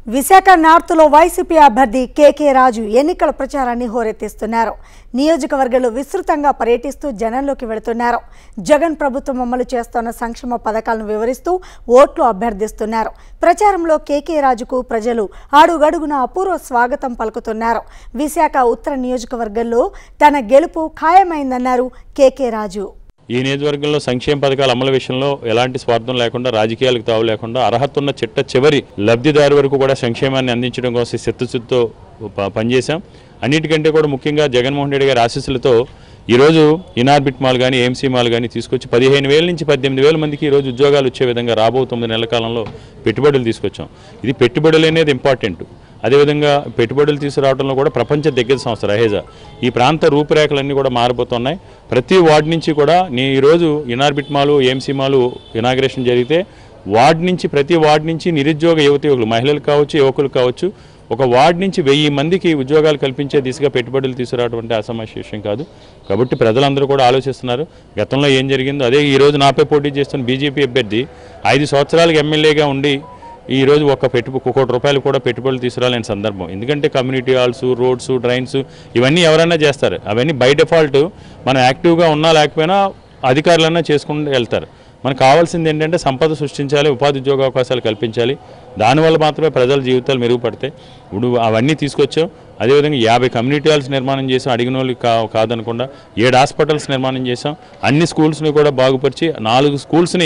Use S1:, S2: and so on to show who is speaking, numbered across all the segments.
S1: విశాఖ నార్త్లో వైసీపీ అభ్యర్థి కేకే రాజు ఎన్నికల ప్రచారాన్ని హోరెత్తిస్తున్నారు. నియోజకవర్గంలో విస్తృతంగా పర్యటిస్తూ జనంలోకి వెళుతున్నారు. జగన్ ప్రభుత్వం అమలు చేస్తున్న సంక్షేమ పథకాలను వివరిస్తూ ఓట్లు అభ్యర్థిస్తున్నారు. ప్రచారంలో కేకే రాజుకు ప్రజలు అడుగడుగున అపూర్వ స్వాగతం పలుకుతున్నారు. విశాఖ ఉత్తర నియోజకవర్గంలో తన గెలుపు ఖాయమైందన్నారు కేకే రాజు.
S2: ఈ నియోజకవర్గంలో సంక్షేమ పథకాల అమలు విషయంలో ఎలాంటి స్వార్థం లేకుండా, రాజకీయాలకు తావు లేకుండా, అర్హత ఉన్న చివరి లబ్ధిదారు వరకు కూడా సంక్షేమాన్ని అందించడం కోసం చిత్తశుద్ధితో పనిచేశాం. అన్నిటికంటే కూడా ముఖ్యంగా జగన్మోహన్ రెడ్డి గారి ఆశీస్సులతో ఈరోజు ఇనార్బిట్ మాల్ కానీ, ఏఎంసీ మాల్ కానీ తీసుకొచ్చి 15,000 నుంచి 18,000 మందికి ఈరోజు ఉద్యోగాలు వచ్చే విధంగా రాబో 9 నెలల కాలంలో పెట్టుబడులు తీసుకొచ్చాం. ఇది పెట్టుబడులు అనేది ఇంపార్టెంట్. అదేవిధంగా పెట్టుబడులు తీసుకురావడంలో కూడా ప్రపంచ దిగ్గజ సంస్థ రహేజా ఈ ప్రాంత రూపురేఖలన్నీ కూడా మారిపోతున్నాయి. ప్రతి వార్డు నుంచి కూడా ఈరోజు Inorbit mall, AMC mall inauguration జరిగితే ప్రతి వార్డు నుంచి నిరుద్యోగ యువకులు, మహిళలు కావచ్చు, యువకులు కావచ్చు, ఒక వార్డు నుంచి 1000 మందికి ఉద్యోగాలు కల్పించే దిశగా పెట్టుబడులు తీసుకురావడం అంటే అసమాన్య విషయం కాదు. కాబట్టి ప్రజలందరూ కూడా ఆలోచిస్తున్నారు. గతంలో ఏం జరిగిందో అదే ఈరోజు నాపై పోటీ చేస్తున్న బీజేపీ అభ్యర్థి 5 సంవత్సరాలకు ఎమ్మెల్యేగా ఉండి ఈరోజు ₹1 కోటి కూడా పెట్టుబడులు తీసుకురాలేని సందర్భం. ఎందుకంటే కమ్యూనిటీ హాల్స్, రోడ్స్, డ్రైన్స్ ఇవన్నీ ఎవరైనా చేస్తారు. అవన్నీ బై డిఫాల్ట్ మనం యాక్టివ్గా ఉన్నా లేకపోయినా అధికారులన్నా చేసుకుంటూ వెళ్తారు. మనకు కావాల్సింది ఏంటంటే సంపద సృష్టించాలి, ఉపాధి ఉద్యోగ అవకాశాలు కల్పించాలి. దానివల్ల మాత్రమే ప్రజల జీవితాలు మెరుగుపడతాయి. ఇప్పుడు అవన్నీ తీసుకొచ్చాం. అదేవిధంగా 50 కమ్యూనిటీ హాల్స్ నిర్మాణం చేసాం. అడిగిన వాళ్ళు కాదనకుండా 7 హాస్పిటల్స్ నిర్మాణం చేసాం. అన్ని స్కూల్స్ని కూడా బాగుపరిచి 4 స్కూల్స్ని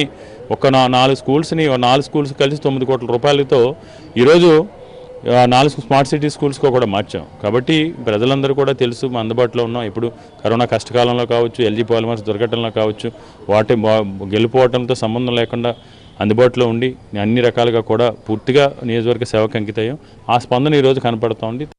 S2: కలిసి ₹9 కోట్లతో ఈరోజు 4 స్మార్ట్ సిటీ స్కూల్స్కి కూడా మార్చాం. కాబట్టి ప్రజలందరూ కూడా తెలుసు అందుబాటులో ఉన్నాం. ఇప్పుడు కరోనా కష్టకాలంలో కావచ్చు, ఎల్జీ పాలిమర్స్ దుర్ఘటనలో కావచ్చు, గెలుపోవటంతో సంబంధం లేకుండా అందుబాటులో ఉండి అన్ని రకాలుగా కూడా పూర్తిగా నియోజకవర్గ సేవకు అంకితయ్యాం. ఆ స్పందన ఈరోజు కనపడుతోంది.